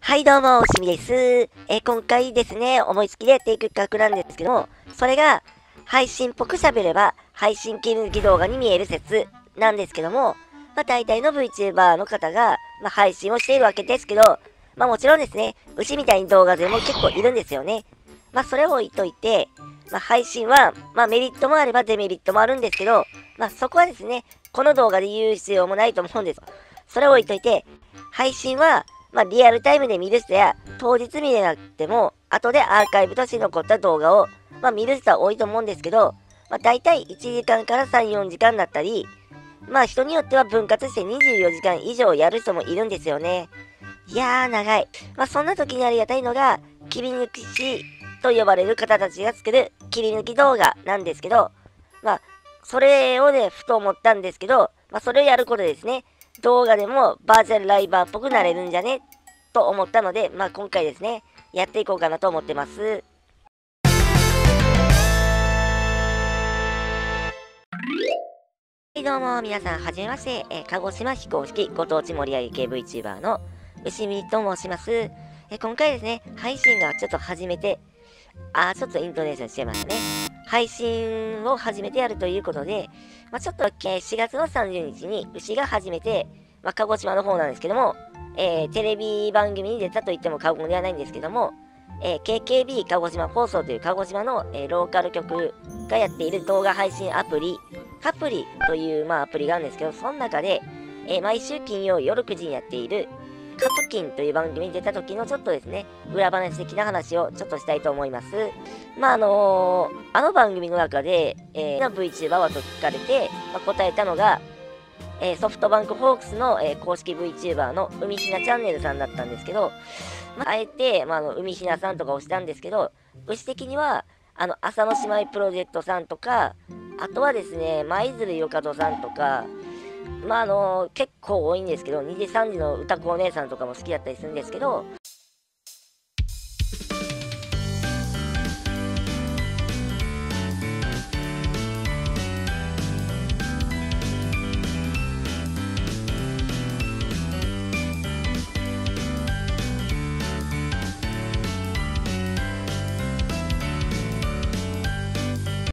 はいどうも、しみです。今回ですね、思いつきでやっていく企画なんですけども、それが、配信っぽく喋れば、配信切り抜き動画に見える説なんですけども、大体の VTuber の方が、配信をしているわけですけど、もちろんですね、牛みたいに動画でも結構いるんですよね。それを置いといて、配信は、メリットもあればデメリットもあるんですけど、そこはですね、この動画で言う必要もないと思うんです。それを置いといて、配信は、リアルタイムで見る人や、当日見れなくても、後でアーカイブとして残った動画を、見る人は多いと思うんですけど、大体1時間から3、4時間だったり、人によっては分割して24時間以上やる人もいるんですよね。いやー、長い。そんな時にありがたいのが、切り抜き師と呼ばれる方たちが作る切り抜き動画なんですけど、それをね、ふと思ったんですけど、それをやることでですね、動画でもバーチャルライバーっぽくなれるんじゃねと思ったので、今回ですね、やっていこうかなと思ってます。はいどうも、皆さん、はじめまして、鹿児島非公式ご当地盛り上げ系 VTuber の牛見と申します。今回ですね、配信がちょっと始めて、ちょっとイントネーションしてますね。配信を始めてやるということで、ちょっと、4月の30日に牛が始めて、鹿児島の方なんですけども、テレビ番組に出たと言っても過言ではないんですけども、KKB 鹿児島放送という鹿児島の、ローカル局がやっている動画配信アプリ、カプリという、アプリがあるんですけど、その中で、毎週金曜夜9時にやっているカプキンという番組に出た時のちょっとですね、裏話的な話をちょっとしたいと思います。あの番組の中で、VTuber はと聞かれて、答えたのが、ソフトバンクホークスの、公式 VTuber の海ひなチャンネルさんだったんですけど、あえて、海ひなさんとか押したんですけど、牛的には、浅野姉妹プロジェクトさんとか、あとはですね、舞鶴よかとさんとか、結構多いんですけど、2時3時の歌子お姉さんとかも好きだったりするんですけど、